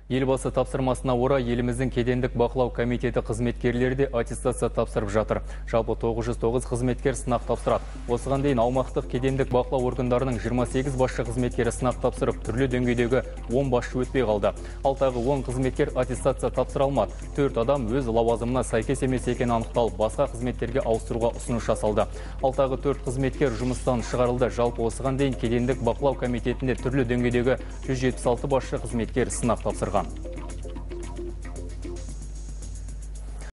Елбасы тапсырмасына орай еліміздің кедендік бақылау комитеті қызметкерлері де аттестация тапсырып жатыр. Жалпы 909 қызметкер сынақ тапсырады. Осыған дейін аумақтық кедендік бақылау органдарының 28 басшы қызметкері сынақ тапсырып, түрлі деңгейдегі 10 басшы өтпей қалды. Ал тағы 10 қызметкер аттестация тапсыра алмады. 4 адам өз лауазымына сәйкес емес екені анықталып, басқа қызметтерге ауыстыруға ұсыныс жасалды. Ал тағы 4 қызметкер жұмыстан шығарылды. Жалпы осыған дейін кедендік бақылау комитетінде түрлі деңгейдегі 176 басшы қызметкер сынақ тапсырған.